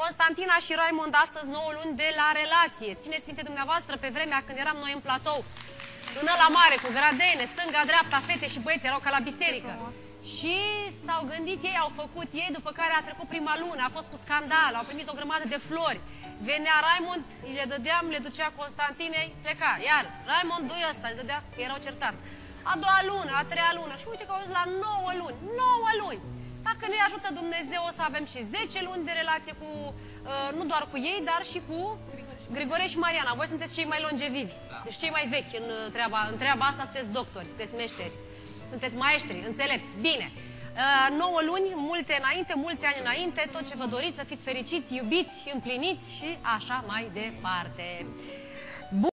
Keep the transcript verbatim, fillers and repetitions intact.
Constantina și Raimond astăzi nouă luni de la relație. Țineți minte dumneavoastră pe vremea când eram noi în platou, în ăla mare, cu gradene, stânga-dreapta, fete și băieți erau ca la biserică. Și s-au gândit ei, au făcut ei, după care a trecut prima lună, a fost cu scandal, au primit o grămadă de flori. Venea Raimond, le dădeam, le ducea Constantinei, pleca. Iar Raimond doi ăsta, le dădea, că erau certați. A doua lună, a treia lună și uite că au ajuns la nouă luni. nouă luni! Dacă ne ajută Dumnezeu, o să avem și zece luni de relație cu, uh, nu doar cu ei, dar și cu Grigore și Mariana. Voi sunteți cei mai longevivi, da. Deci cei mai vechi în treaba, în treaba asta, sunteți doctori, sunteți meșteri, sunteți maestri, înțelepți. Bine, uh, nouă luni, multe înainte, mulți ani înainte, tot ce vă doriți, să fiți fericiți, iubiți, împliniți și așa mai departe.